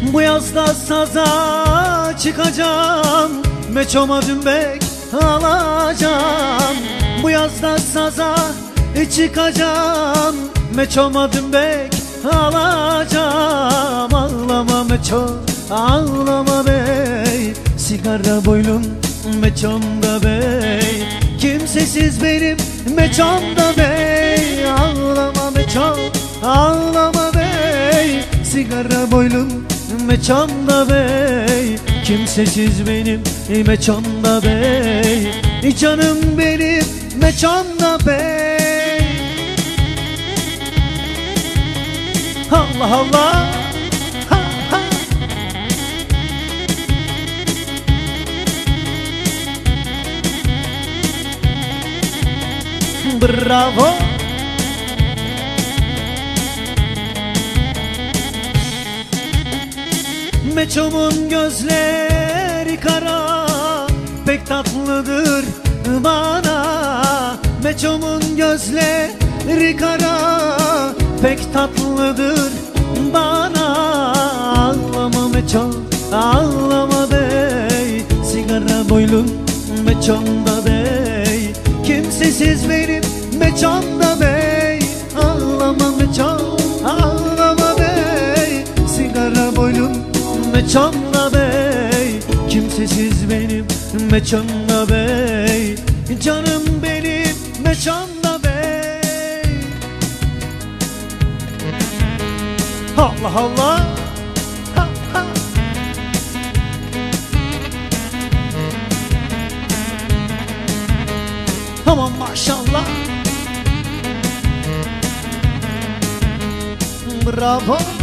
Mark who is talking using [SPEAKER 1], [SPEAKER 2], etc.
[SPEAKER 1] Bu yazda saza çıkacağım, meçoma dümbek alacağım. Bu yazda saza çıkacağım, meçoma dümbek alacağım. Ağlama meço, ağlama bey, sigara boylum meçomda bey. Kimsesiz benim meçomda bey. Ağlama meço, ağlama bey, sigara boylum meçomda bey. Kimsesiz benim meçomda bey. Canım benim meçomda bey. Allah Allah, ha, ha. Bravo. Meçomun gözleri kara, pek tatlıdır bana. Meçomun gözleri kara, pek tatlıdır bana. Ağlama meço, ağlama bey, sigara boylum meçomda bey. Kimsesiz benim meçomda bey. Ağlama meço, ağlama bey, sigara boylum meçomda bey. Kimsesiz benim meçomda bey. Canım benim meçomda bey. Allah Allah, ha, ha. Aman maşallah. Bravo.